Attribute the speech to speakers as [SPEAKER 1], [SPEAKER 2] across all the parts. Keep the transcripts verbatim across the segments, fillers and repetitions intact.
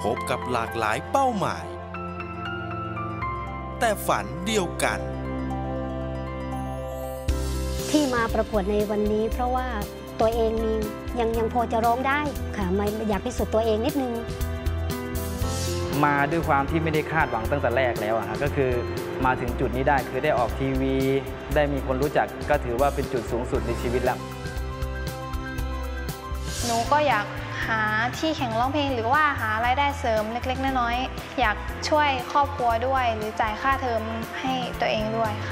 [SPEAKER 1] บกับหลากหลายเป้าหมายแต่ฝันเดียวกัน
[SPEAKER 2] ที่มาประกวดในวันนี้เพราะว่าตัวเองมียังยังพอจะร้องได้ค่ะไม่อยากพิสูจน์ตัวเองนิดนึง
[SPEAKER 3] มาด้วยความที่ไม่ได้คาดหวังตั้งแต่แรกแล้วอะก็คือมาถึงจุดนี้ได้คือได้ออกทีวีได้มีคนรู้จักก็ถือว่าเป็นจุดสูงสุดในชีวิตแล้ว
[SPEAKER 4] หนูก็อยากหาที่แข่งร้องเพลงหรือว่าหารายได้เสริมเล็กๆน้อยๆอยากช่วยครอบครัวด้วยหรือจ่ายค่าเทอมให้ตัวเองด้วยค่ะ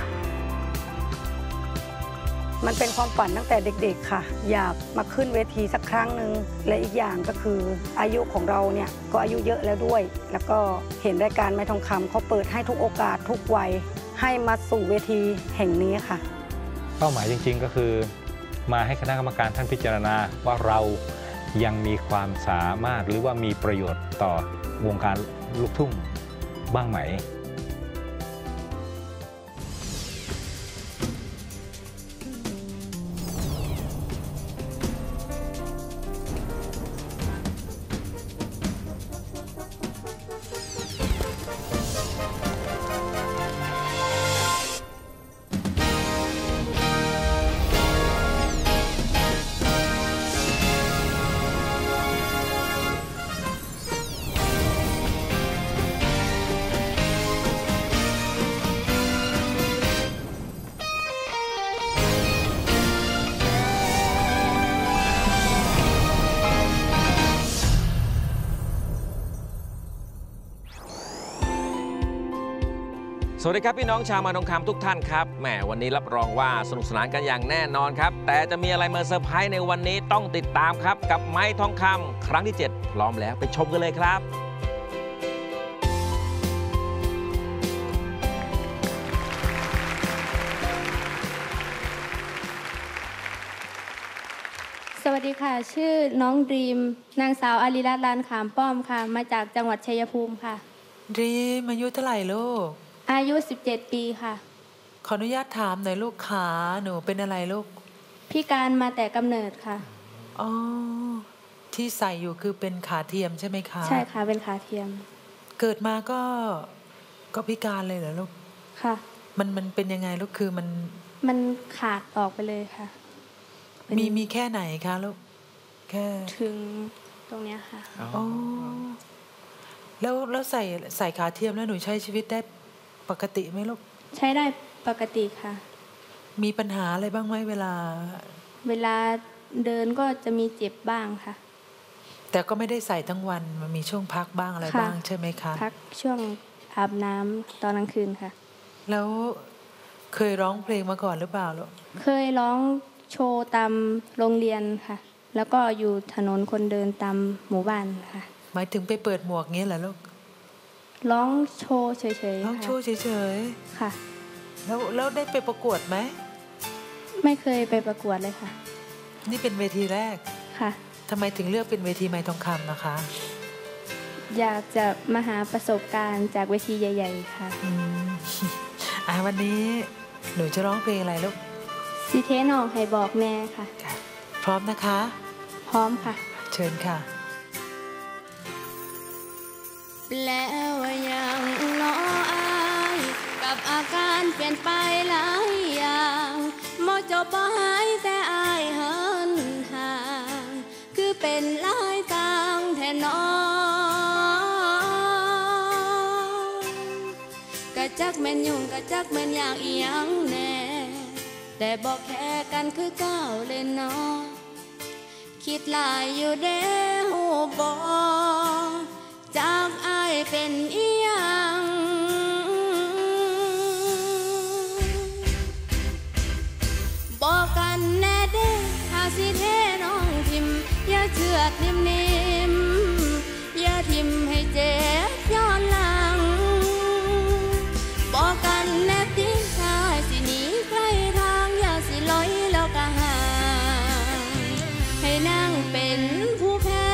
[SPEAKER 5] มันเป็นความฝันตั้งแต่เด็กๆค่ะอยากมาขึ้นเวทีสักครั้งหนึ่งและอีกอย่างก็คืออายุของเราเนี่ยก็อายุเยอะแล้วด้วยแล้วก็เห็นรายการไม้ทองคำเขาเปิดให้ทุกโอกาสทุกวัยให้มาสู่เวทีแห่งนี้ค่ะ
[SPEAKER 6] เป้าหมายจริงๆก็คือมาให้คณะกรรมการท่านพิจารณาว่าเรายังมีความสามารถหรือว่ามีประโยชน์ต่อวงการลูกทุ่งบ้างไหม
[SPEAKER 7] สวัสดีครับพี่น้องชาวมาทองคำทุกท่านครับแหมวันนี้รับรองว่าสนุกสนานกันอย่างแน่นอนครับแต่จะมีอะไรมาเซอร์ไพรส์ในวันนี้ต้องติดตามครับกับไม้ทองคำครั้งที่เจ็ดพร้อมแล้วไปชมกันเลยครับ
[SPEAKER 8] สวัสดีค่ะชื่อน้องดรีมนางสาวอาริรัตน์ลานขามป้อมค่ะมาจากจังหวัดชัยภูมิค่ะ
[SPEAKER 9] ดรีมอายุเท่าไหร่ลูก
[SPEAKER 8] อายุสิบเจ็ดปีค่ะ
[SPEAKER 9] ขออนุญาตถามหน่อยลูกขาหนูเป็นอะไรลูก
[SPEAKER 8] พิการมาแต่กำเนิดค่ะ
[SPEAKER 9] อ๋อที่ใส่อยู่คือเป็นขาเทียมใช่ไหมคะ
[SPEAKER 8] ใช่ค่ะเป็นขาเทียม
[SPEAKER 9] เกิดมาก็ก็พิการเลยเหรอลูก
[SPEAKER 8] ค่ะ
[SPEAKER 9] มันมันเป็นยังไงลูกคือมัน
[SPEAKER 8] มันขาดออกไปเลยค่ะ
[SPEAKER 9] มีมีแค่ไหนคะลูกแค่
[SPEAKER 8] ถึงตรงเนี้ยค่ะ
[SPEAKER 9] อ๋อแล้วแล้วใส่ใส่ขาเทียมแล้วหนูใช้ชีวิตได้ปกติไหมลูก
[SPEAKER 8] ใช้ได้ปกติค่ะ
[SPEAKER 9] มีปัญหาอะไรบ้างไหมเวลา
[SPEAKER 8] เวลาเดินก็จะมีเจ็บบ้างค่ะ
[SPEAKER 9] แต่ก็ไม่ได้ใส่ทั้งวันมันมีช่วงพักบ้างอะไรบ้างใช่ไหมคะ
[SPEAKER 8] พักช่วงอาบน้ำตอนกลางคืนค่ะ
[SPEAKER 9] แล้วเคยร้องเพลงมาก่อนหรือเปล่าลูก
[SPEAKER 8] เคยร้องโชว์ตามโรงเรียนค่ะแล้วก็อยู่ถนนคนเดินตามหมู่บ้านค่ะ
[SPEAKER 9] หมายถึงไปเปิดหมวกงี้เหรอลูก
[SPEAKER 8] ร้องโชว์เฉย
[SPEAKER 9] ๆร้องโชว์เฉย
[SPEAKER 8] ๆค่ะ
[SPEAKER 9] แล้วแล้วได้ไปประกวดไหม
[SPEAKER 8] ไม่เคยไปประกวดเลยค่ะ
[SPEAKER 9] นี่เป็นเวทีแรก
[SPEAKER 8] ค่ะ
[SPEAKER 9] ทำไมถึงเลือกเป็นเวทีไม้ทองคำนะคะ
[SPEAKER 8] อยากจะมาหาประสบการณ์จากเวทีใหญ่ๆค่ะ
[SPEAKER 9] อืมอ่าวันนี้หนูจะร้องเพลงอะไรลูก
[SPEAKER 8] สิเทนองให้บอกแน่ค่ะ
[SPEAKER 9] พร้อมนะคะ
[SPEAKER 8] พร้อมค่ะ
[SPEAKER 9] เชิญค่ะ
[SPEAKER 8] แปลว่ายังน้ออายกับอาการเปลี่ยนไปหลายอย่างมอจบบ่หายแต่อายเหินห่างคือเป็นลายต่างแทนน้องกะจักแม่นยุ่งกะจักแม่นอยากอีหยังแน่แต่บอกแค่กันคือก้าวเล่นน้องคิดหลายอยู่เด้หูบ่จากอายเป็นอีหยังบอกกันแน่เด้ถ้าสิเทน้องทิมอย่าเชื่อทิมนิ่มอย่าทิมให้เจ็บย้อนหลังบอกกันแน่ติถ้าสิหนีใกล้ทางอย่าสิลอยแล้วก็ห่างให้นั่งเป็นผู้แพ้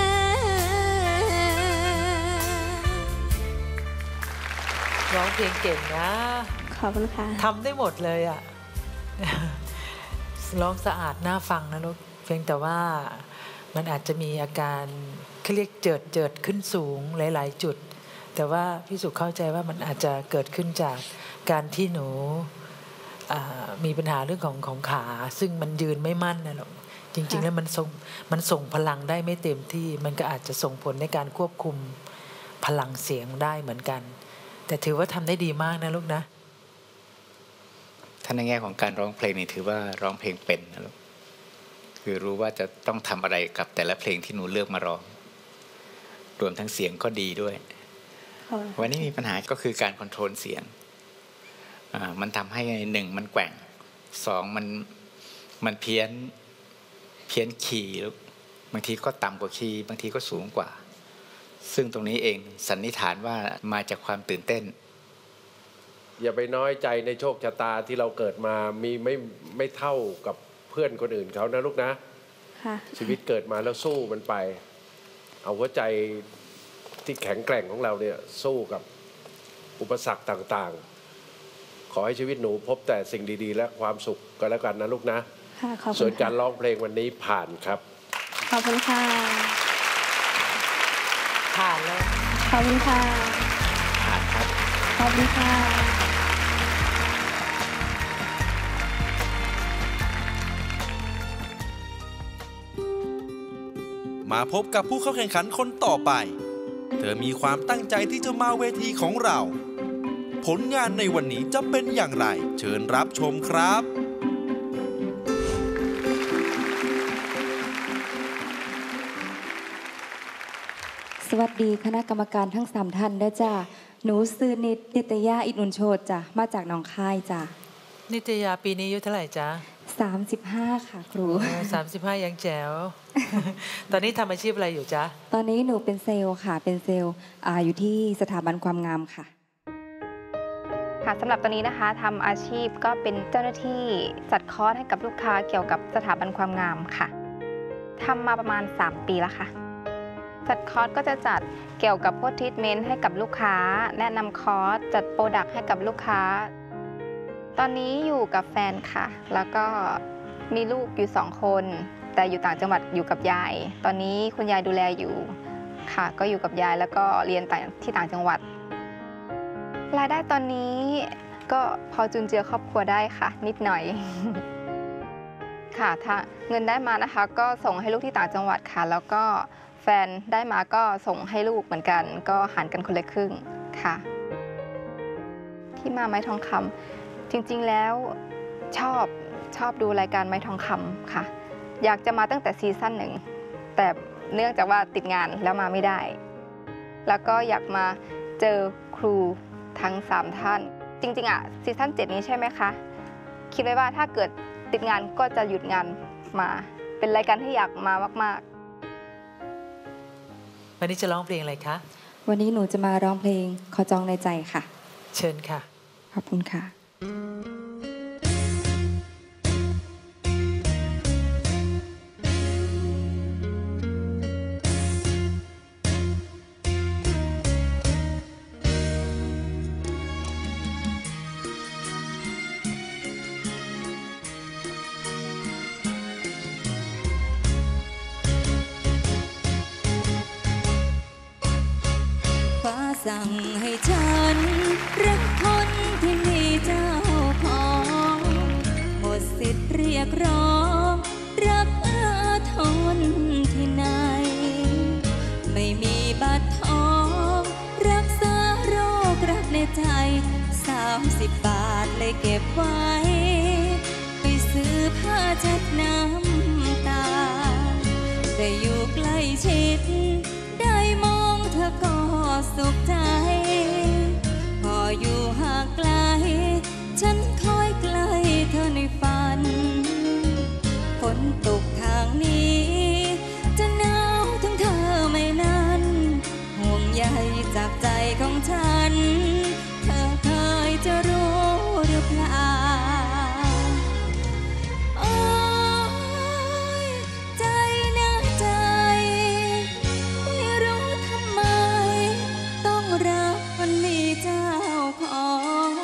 [SPEAKER 9] ร้องเพลงเก่งนะ
[SPEAKER 8] ขอบคุณค่ะ
[SPEAKER 9] ทำได้หมดเลยอ่ะร้องสะอาดน่าฟังนะลูกเพียงแต่ว่ามันอาจจะมีอาการเขาเรียกเจิดเจิดขึ้นสูงหลายๆจุดแต่ว่าพี่สุเข้าใจว่ามันอาจจะเกิดขึ้นจากการที่หนูมีปัญหาเรื่องของของขาซึ่งมันยืนไม่มั่นนะหรอกจริงๆแล้วมันส่งมันส่งพลังได้ไม่เต็มที่มันก็อาจจะส่งผลในการควบคุมพลังเสียงได้เหมือนกันแต่ถือว่าทำได้ดีมากนะลูกนะ
[SPEAKER 10] ถ้าในแง่ของการร้องเพลงนี่ถือว่าร้องเพลงเป็นนะลูกคือรู้ว่าจะต้องทำอะไรกับแต่ละเพลงที่หนูเลือกมาร้องรวมทั้งเสียงก็ดีด้วยวันนี้มีปัญหาก็คือการคอนโทรลเสียงมันทำให้หนึ่งมันแกว่งสองมันมันเพี้ยนเพี้ยนคีย์ลูกบางทีก็ต่ำกว่าคีย์บางทีก็สูงกว่าซึ่งตรงนี้เองสันนิษฐานว่ามาจากความตื่นเต้น
[SPEAKER 11] อย่าไปน้อยใจในโชคชะตาที่เราเกิดมามีไม่ไม่เท่ากับเพื่อนคนอื่นเขานะลูกนะชีวิตเกิดมาแล้วสู้มันไปเอาหัวใจที่แข็งแกร่งของเราเนี่ยสู้กับอุปสรรคต่างๆขอให้ชีวิตหนูพบแต่สิ่งดีๆและความสุขก็แล้วกันนะลูกนะส่วนการร้องเพลงวันนี้ผ่านครับ
[SPEAKER 4] ขอบคุณค่ะ
[SPEAKER 9] ผ่านแล้ว
[SPEAKER 4] ขอบคุณค่ะ
[SPEAKER 10] ผ่านครับ
[SPEAKER 4] ขอบคุณค่ะ
[SPEAKER 1] มาพบกับผู้เข้าแข่งขันคนต่อไปเธอมีความตั้งใจที่จะมาเวทีของเราผลงานในวันนี้จะเป็นอย่างไรเชิญรับชมครับ
[SPEAKER 12] สวัสดีคณะกรรมการทั้งสามท่านด้วยจ้าหนูซื้อนิดนิตยาอินุนโชตจ้ะมาจากหนองคายจ้ะ
[SPEAKER 9] นิตยาปีนี้อายุเท่าไหร่จ๊ะ
[SPEAKER 12] สามสิบห้าค่ะครู
[SPEAKER 9] สามสิบห้ายังแจ๋ว ตอนนี้ทำอาชีพอะไรอยู่จ๊ะ
[SPEAKER 12] ตอนนี้หนูเป็นเซลล์ค่ะเป็นเซลล์อยู่ที่สถาบันความงามค่ะ
[SPEAKER 13] ค่ะสำหรับตอนนี้นะคะทำอาชีพก็เป็นเจ้าหน้าที่จัดคอร์สให้กับลูกค้าเกี่ยวกับสถาบันความงามค่ะทำมาประมาณสามปีแล้วค่ะจัดคอร์สก็จะจัดเกี่ยวกับพวกทรีทเมนต์ให้กับลูกค้าแนะนำคอร์สจัดโปรดักต์ให้กับลูกค้าตอนนี้อยู่กับแฟนค่ะแล้วก็มีลูกอยู่สองคนแต่อยู่ต่างจังหวัดอยู่กับยายตอนนี้คุณยายดูแลอยู่ค่ะก็อยู่กับยายแล้วก็เรียนที่ต่างจังหวัดรายได้ตอนนี้ก็พอจุนเจือครอบครัวได้ค่ะนิดหน่อย ค่ะถ้าเงินได้มานะคะก็ส่งให้ลูกที่ต่างจังหวัดค่ะแล้วก็แฟนได้มาก็ส่งให้ลูกเหมือนกันก็หารกันคนละครึ่งค่ะที่มาไม้ทองคำจริงๆแล้วชอบชอบดูรายการไม้ทองคำค่ะอยากจะมาตั้งแต่ซีซั่นหนึ่งแต่เนื่องจากว่าติดงานแล้วมาไม่ได้แล้วก็อยากมาเจอครูทั้งสามท่านจริงๆอ่ะซีซั่นเจ็ดนี้ใช่ไหมคะคิดไว้ว่าถ้าเกิดติดงานก็จะหยุดงานมาเป็นรายการที่อยากมามาก
[SPEAKER 9] ๆวันนี้จะร้องเพลงอะไรคะ
[SPEAKER 12] วันนี้หนูจะมาร้องเพลงขอจองในใจค่ะ
[SPEAKER 9] เชิญค่ะ
[SPEAKER 12] ขอบคุณค่ะ
[SPEAKER 8] สั่งให้ฉันรักคนที่มีเจ้าของหมดสิทธิ์เรียกร้องรักอาทรที่ไหนไม่มีบัตรทองรักษาโรครักในใจสามสิบบาทเลยเก็บไว้ไปซื้อผ้าเช็ดน้ำตาได้อยู่ใกล้ชิดได้มองเธอก็สุขใจพออยู่ห่างไกลฉันคอยใกล้เธอในฝันฝนตกทางนี้จะหนาวถึงเธอไม่นั้นห่วงใยจากใจของฉันเธอเคยจะรู้หรือเปล่า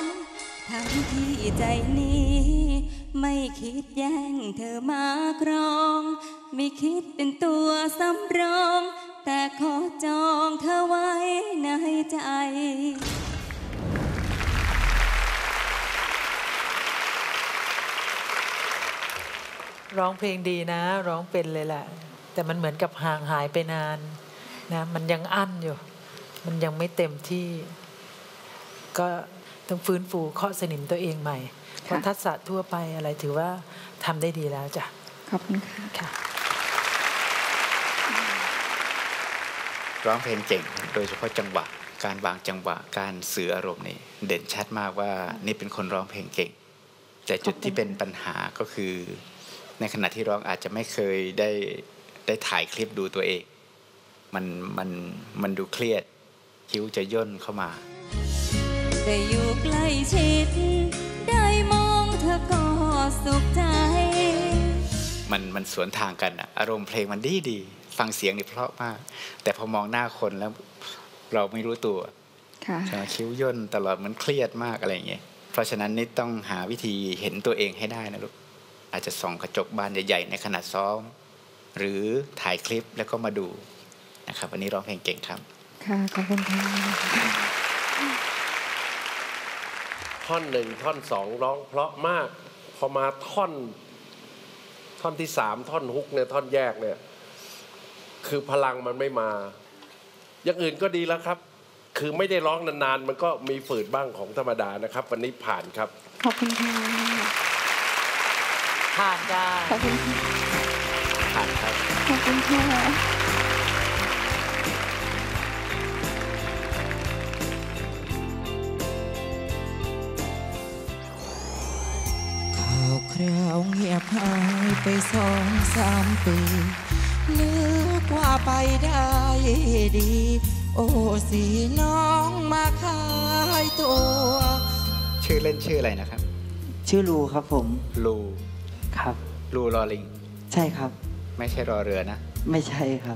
[SPEAKER 8] ใจนี้ไม่คิดแย่งเธอมาครอ
[SPEAKER 12] องไม่คิดเป็นตัวสำรองแต่ขอจองเธอไว้ในใจ
[SPEAKER 9] ร้องเพลงดีนะร้องเป็นเลยแหละแต่มันเหมือนกับห่างหายไปนานนะมันยังอั้นอยู่มันยังไม่เต็มที่ก็ต้องฟื้นฟูเคาะสนิมตัวเองใหม่เพราะทักษะทั่วไปอะไรถือว่าทำได้ดีแล้วจ้ะ
[SPEAKER 12] ขอบคุณค่ะ
[SPEAKER 10] ร้องเพลงเก่งโดยเฉพาะจังหวะการวางจังหวะการสื่ออารมณ์นี่เด่นชัดมากว่านี่เป็นคนร้องเพลงเก่งแต่จุดที่เป็นปัญหาก็คือในขณะที่ร้องอาจจะไม่เคยได้ได้ถ่ายคลิปดูตัวเองมันมันมันดูเครียดคิ้วจะย่นเข้ามา
[SPEAKER 12] ได้อยู่ใกล้ชิดได้มองเธอก็สุขใจ
[SPEAKER 10] มันมันสวนทางกันอะอารมณ์เพลงมันดีดีฟังเสียงนี่เพราะมากแต่พอมองหน้าคนแล้วเราไม่รู้ตัวคิ้วย่นตลอดมันเครียดมากอะไรอย่างเงี้ยเพราะฉะนั้นนี่ต้องหาวิธีเห็นตัวเองให้ได้นะลูกอาจจะส่องกระจกบานใหญ่ๆในขณะซ้อมหรือถ่ายคลิปแล้วก็มาดูนะครับวันนี้ร้องเพลงเก่งครับ
[SPEAKER 12] ค่ะขอบคุณค่ะ
[SPEAKER 11] ท่อนหนึ่งท่อนสองร้องเพราะมากพอมาท่อนท่อนที่สามท่อนฮุกเนี่ยท่อนแยกเนี่ยคือพลังมันไม่มาอย่างอื่นก็ดีแล้วครับคือไม่ได้ร้องนานๆมันก็มีฝืดบ้างของธรรมดานะครับวันนี้ผ่านครับ
[SPEAKER 12] ขอบคุณค่ะ
[SPEAKER 9] ผ่านได้
[SPEAKER 12] ขอบคุณค่ะ
[SPEAKER 10] ผ่านครับ
[SPEAKER 12] ขอบคุณค่ะ
[SPEAKER 14] ข่าวคราวเงียบหายไปสองสามปีนึกว่าไปได้ดีโอ้สีน้องมาขายตัว
[SPEAKER 10] ชื่อเล่นชื่ออะไรนะครับ
[SPEAKER 15] ชื่อลูครับผม
[SPEAKER 10] ลู
[SPEAKER 15] ครับ
[SPEAKER 10] ลูลอลิง
[SPEAKER 15] ใช่ครับ
[SPEAKER 10] ไม่ใช่รอเรือนะ
[SPEAKER 15] ไม่ใช่ครับ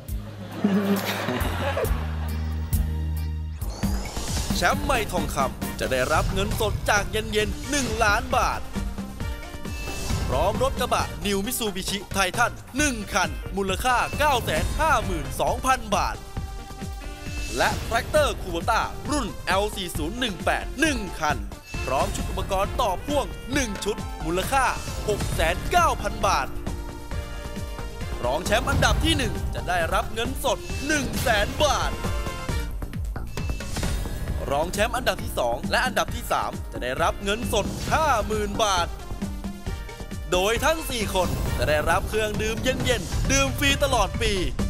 [SPEAKER 1] แชมป์ไมค์ทองคำจะได้รับเงินสดจากเย็นๆหนึ่งล้านบาทพร้อมรถกระบะนิวมิซูบิชิไททันหนึ่งคันมูลค่า เก้าแสนห้าหมื่นสองพัน บาทและแทรกเตอร์คูโบต้ารุ่น แอล สี่ศูนย์หนึ่งแปด หนึ่งคันพร้อมชุดอุปกรณ์ต่อพ่วงหนึ่งชุดมูลค่า หกแสนเก้าพัน บาทรองแชมป์อันดับที่หนึ่งจะได้รับเงินสด หนึ่งแสน บาทรองแชมป์อันดับที่สองและอันดับที่สามจะได้รับเงินสด ห้าหมื่น บาทโดยทั้งสี่คนจะได้รับเครื่องดื่มเย็นๆดื่มฟรีตลอดปี